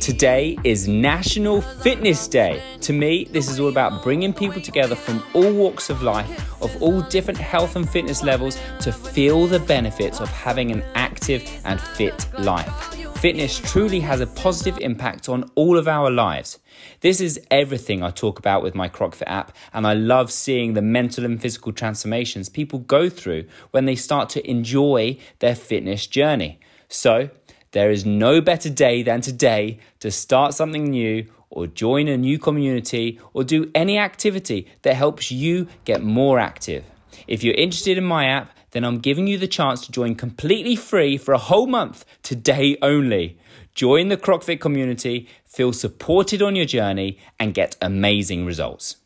Today is National Fitness Day. To me, this is all about bringing people together from all walks of life, of all different health and fitness levels, to feel the benefits of having an active and fit life. Fitness truly has a positive impact on all of our lives. This is everything I talk about with my crockfit app, and I love seeing the mental and physical transformations people go through when they start to enjoy their fitness journey. So, there is no better day than today to start something new or join a new community or do any activity that helps you get more active. If you're interested in my app, then I'm giving you the chance to join completely free for a whole month today only. Join the crockfit community, feel supported on your journey, and get amazing results.